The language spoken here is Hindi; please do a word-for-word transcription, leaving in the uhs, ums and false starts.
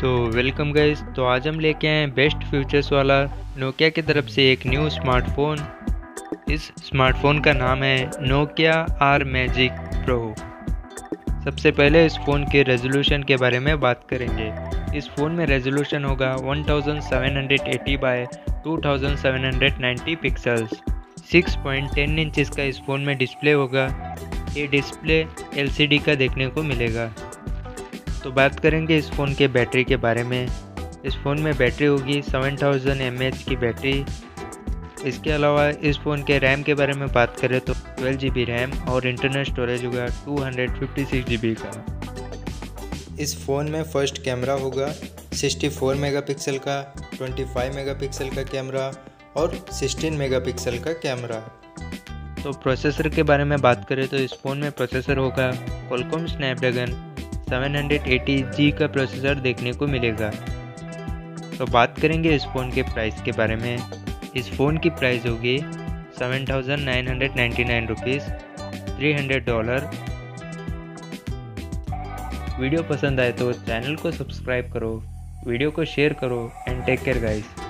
तो वेलकम गाइस। तो आज हम लेके आए हैं बेस्ट फीचर्स वाला नोकिया की तरफ से एक न्यू स्मार्टफोन। इस स्मार्टफोन का नाम है नोकिया आर मैजिक प्रो। सबसे पहले इस फ़ोन के रेजोल्यूशन के बारे में बात करेंगे। इस फ़ोन में रेजोल्यूशन होगा seventeen eighty by twenty seven ninety pixels. Six point ten inches का इस फ़ोन में डिस्प्ले होगा। ये डिस्प्ले एलसीडी का देखने को मिलेगा। तो बात करेंगे इस फ़ोन के बैटरी के बारे में। इस फ़ोन में बैटरी होगी सेवन थाउजेंड एम एच की बैटरी। इसके अलावा इस फ़ोन के रैम के बारे में बात करें तो ट्वेल्व जी बी रैम और इंटरनल स्टोरेज होगा two fifty six G B का। इस फ़ोन में फर्स्ट कैमरा होगा सिक्सटी फोर मेगापिक्सल का, ट्वेंटी फाइव मेगापिक्सल का कैमरा और सिक्सटीन मेगापिक्सल का कैमरा। तो प्रोसेसर के बारे में बात करें तो इस फ़ोन में प्रोसेसर होगा Qualcomm Snapdragon seven eighty G का प्रोसेसर देखने को मिलेगा। तो बात करेंगे इस फ़ोन के प्राइस के बारे में। इस फ़ोन की प्राइस होगी seven thousand nine hundred ninety nine rupees, three hundred dollar. Video पसंद आए तो चैनल को सब्सक्राइब करो, वीडियो को शेयर करो एंड टेक केयर गाइस।